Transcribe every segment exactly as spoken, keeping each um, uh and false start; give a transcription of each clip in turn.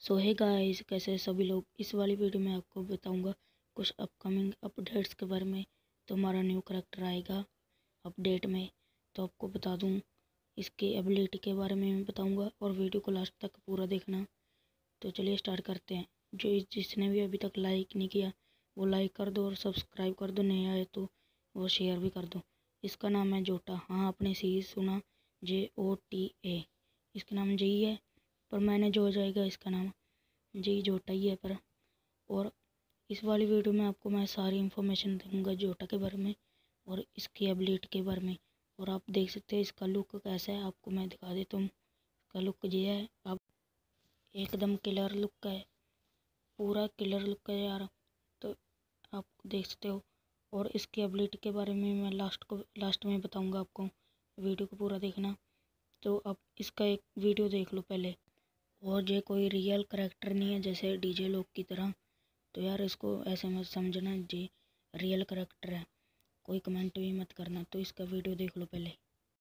सो है गाइस, कैसे सभी लोग। इस वाली वीडियो में आपको बताऊंगा कुछ अपकमिंग अपडेट्स के बारे में। तो हमारा न्यू करैक्टर आएगा अपडेट में, तो आपको बता दूं इसकी एबिलिटी के बारे में मैं बताऊंगा, और वीडियो को लास्ट तक पूरा देखना। तो चलिए स्टार्ट करते हैं। जो जिसने भी अभी तक लाइक नहीं किया वो लाइक कर दो और सब्सक्राइब कर दो, नए आए तो वो शेयर भी कर दो। इसका नाम है जोटा। हाँ, आपने सही सुना, जे ओ टी ए। इसका नाम जी है, पर मैंने जो हो जाएगा इसका नाम जी जोटा ही है पर। और इस वाली वीडियो में आपको मैं सारी इन्फॉर्मेशन दूंगा जोटा के बारे में और इसकी एबिलिटी के बारे में। और आप देख सकते हैं इसका लुक कैसा है, आपको मैं दिखा देता हूँ। इसका लुक ये है, आप एकदम किलर लुक का है, पूरा किलर लुक का है यार। तो आप देख सकते हो। और इसकी एबिलिटी के बारे में मैं लास्ट को लास्ट में बताऊंगा आपको, वीडियो को पूरा देखना। तो आप इसका एक वीडियो देख लो पहले। और ये कोई रियल करैक्टर नहीं है जैसे डीजे लोग की तरह, तो यार इसको ऐसे मत समझना जी रियल करैक्टर है, कोई कमेंट भी मत करना। तो इसका वीडियो देख लो पहले।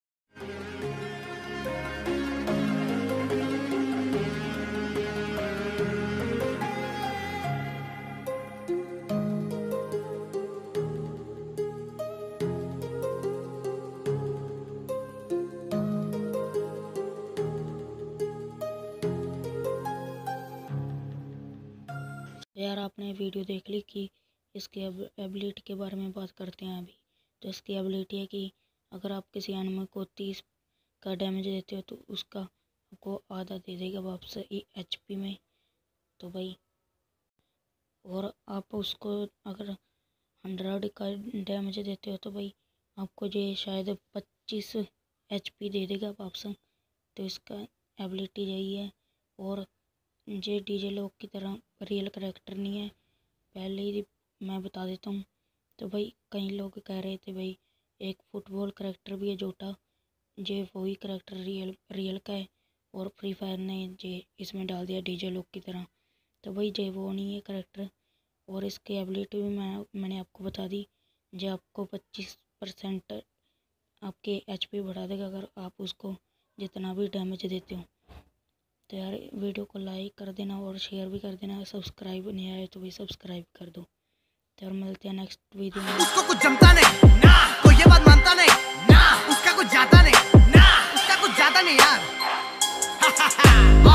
यार आपने वीडियो देख ली कि इसकी एबिलिटी के बारे में बात करते हैं अभी। तो इसकी एबिलिटी है कि अगर आप किसी एनिमल को तीस का डैमेज देते हो तो उसका आपको आधा दे देगा वापस एचपी में। तो भाई, और आप उसको अगर हंड्रेड का डैमेज देते हो तो भाई आपको ये शायद पच्चीस एचपी दे देगा वापस। तो इसका एबिलिटी यही है। और ये डीजे लोग की तरह रियल करैक्टर नहीं है, पहले ही मैं बता देता हूँ। तो भाई कई लोग कह रहे थे भाई एक फुटबॉल करैक्टर भी है जोटा, जे वही करैक्टर रियल रियल का है और फ्री फायर ने जे इसमें डाल दिया डीजे लोग की तरह। तो भाई जे वो नहीं है करैक्टर। और इसकी एबिलिटी भी मैं मैंने आपको बता दी, जो आपको पच्चीस परसेंट आपके एचपी बढ़ा देगा अगर आप उसको जितना भी डैमेज देते हो। तो यार वीडियो को लाइक कर देना और शेयर भी कर देना। सब्सक्राइब नहीं आए तो भी सब्सक्राइब कर दो। तो यार मिलते हैं नेक्स्ट वीडियो में। उसको कुछ जमता नहीं ना, कोई ये बात मानता नहीं ना, उसका कुछ जाता नहीं ना, उसका कुछ जाता नहीं यार।